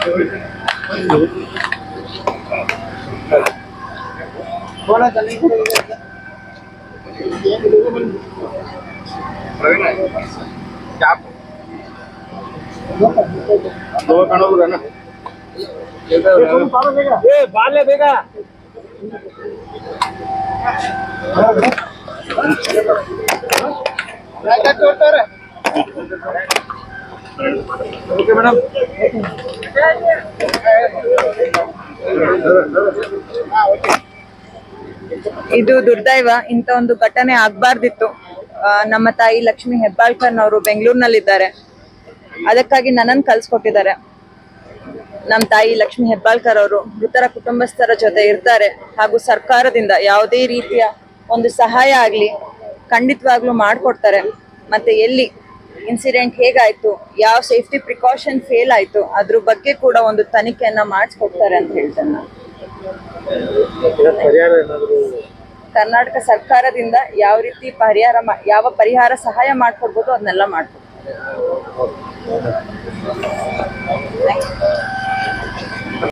ಇದು ದುರ್ದೈವ. ಇಂತ ಒಂದು ಘಟನೆ ಆಗ್ಬಾರ್ದಿತ್ತು. ನಮ್ಮ ತಾಯಿ ಲಕ್ಷ್ಮಿ ಹೆಬ್ಬಾಳ್ಕರ್ನವರು ಬೆಂಗಳೂರಿನಲ್ಲಿದ್ದಾರೆ. ಅದಕ್ಕಾಗಿ ನನ್ನನ್ನು ಕಳ್ಸಿಕೊಟ್ಟಿದ್ದಾರೆ. ನಮ್ಮ ತಾಯಿ ಲಕ್ಷ್ಮಿ ಹೆಬ್ಬಾಳ್ಕರ್ ಅವರು ಮೃತರ ಕುಟುಂಬಸ್ಥರ ಜೊತೆ ಇರ್ತಾರೆ. ಹಾಗೂ ಸರ್ಕಾರದಿಂದ ಯಾವುದೇ ರೀತಿಯ ಒಂದು ಸಹಾಯ ಆಗ್ಲಿ ಖಂಡಿತವಾಗ್ಲೂ ಮಾಡ್ಕೊಡ್ತಾರೆ. ಮತ್ತೆ ಎಲ್ಲಿ ಇನ್ಸಿಡೆಂಟ್ ಹೇಗಾಯ್ತು, ಯಾವ ಸೇಫ್ಟಿ ಪ್ರಿಕಾಷನ್ ಫೇಲ್ ಆಯ್ತು, ಅದ್ರ ಬಗ್ಗೆ ಕೂಡ ಒಂದು ತನಿಖೆಯನ್ನ ಮಾಡಿಸ್ಕೊಡ್ತಾರೆ ಅಂತ ಹೇಳ್ತೇನೆ ನಾನು. ಕರ್ನಾಟಕ ಸರ್ಕಾರದಿಂದ ಯಾವ ರೀತಿ ಯಾವ ಪರಿಹಾರ ಸಹಾಯ ಮಾಡ್ಕೊಡ್ಬೋದು ಅದನ್ನೆಲ್ಲ ಮಾಡ್ಕೊಡ್ತಾರೆ.